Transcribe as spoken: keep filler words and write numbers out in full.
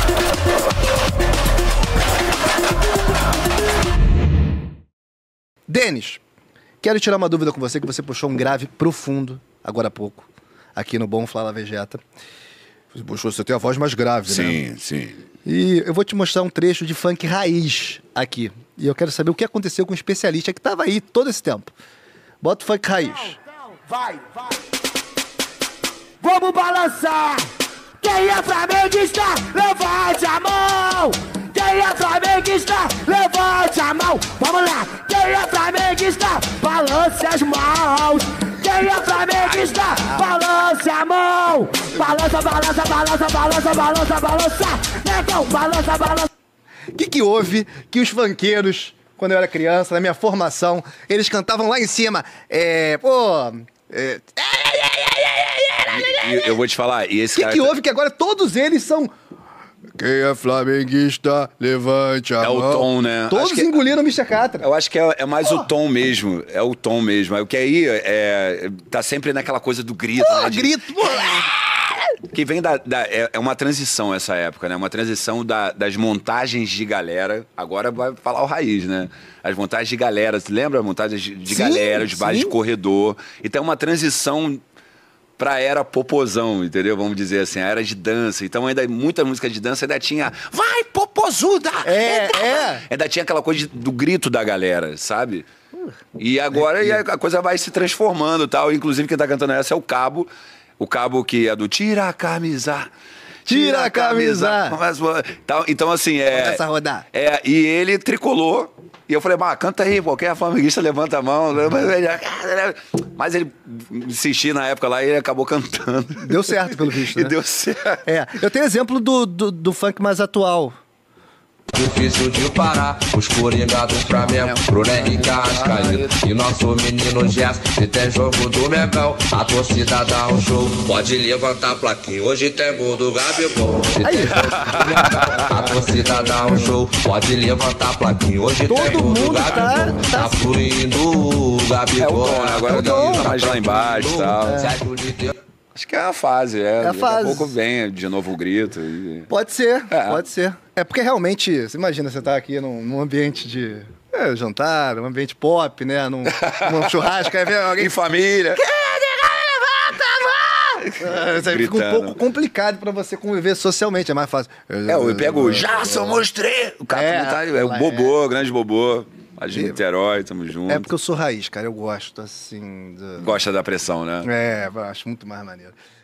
Denis, quero tirar uma dúvida com você, que você puxou um grave profundo, agora há pouco, aqui no Bom Fala Vegeta. Você puxou, você tem a voz mais grave, sim, né? Sim, sim. E eu vou te mostrar um trecho de funk raiz aqui. E eu quero saber o que aconteceu com o especialista que estava aí todo esse tempo. Bota o funk raiz. Vai, vai. Vamos balançar. Quem é flamenguista, levante a mão. Quem é flamenguista, levante a mão. Vamos lá. Quem é flamenguista, balance as mãos. Quem é flamenguista, balance a mão. Balança, balança, balança, balança, balança, balança. Negão, balança, balança. O que que houve que os funkeiros, quando eu era criança, na minha formação, eles cantavam lá em cima, é, pô... É, E, e eu vou te falar, e esse O que cara... que houve que agora todos eles são... Quem é flamenguista, levante a É mão. o tom, né? Todos Acho que- engoliram o mister Catra. Eu acho que é, é mais o tom mesmo, é o tom mesmo. É o que aí é, tá sempre naquela coisa do grito, Pô, né? De- grito, pô. Que vem da... da- é, é uma transição essa época, né? Uma transição da- das montagens de galera. Agora vai falar o raiz, né? As montagens de galera. Você lembra? Montagens de, de Sim, galera, os bares sim. de corredor. Então é uma transição pra era popozão, entendeu? Vamos dizer assim, a era de dança. Então ainda muita música de dança ainda tinha vai, popozuda! É, é. Ainda tinha aquela coisa de- do grito da galera, sabe? E agora e a a coisa vai se transformando e tal. Inclusive quem tá cantando essa é o Cabo. O Cabo que é do tira a camisa... Tira a camisa. Então, então assim, é... Começa a rodar. É, e ele tricolou. E eu falei, mas canta aí, pô, quem é flamenguista levanta a mão. Mas ele insistiu na época lá e ele acabou cantando. Deu certo, pelo visto, E né? deu certo. É, eu tenho exemplo do, do, do funk mais atual. Difícil de parar, os coringados pra mesmo, Bruno Henrique Arrascaeta e nosso menino Jess. Se tem jogo do Mengão, a torcida dá um show. Pode levantar a plaquinha, hoje tem gol do Gabigol. Se tem jogo do Mengão, a torcida dá um show. Pode levantar a plaquinha, hoje Todo tem gol do mundo tá- Gabigol. tá- Tá fluindo o É o Gabigol. tom, né? Agora É o tom. tá mais lá embaixo e tal. Sérgio de Deus. Acho que é a fase, é. É a Daqui fase. a pouco vem de novo o grito. E... Pode ser, É. pode ser. É porque realmente, você imagina, você tá aqui num, num ambiente de é, jantar, um ambiente pop, né? Num, num churrasco, aí vem alguém... Em família. Ah, isso aí fica um Gritando. pouco complicado pra você conviver socialmente, é mais fácil. É, eu pego o Já somos três. O cara É, tá, é o ela Bobô, grande Bobô. A de Niterói, tamo junto. É porque eu sou raiz, cara, eu gosto, assim... do- Gosta da pressão, né? É, eu acho muito mais maneiro.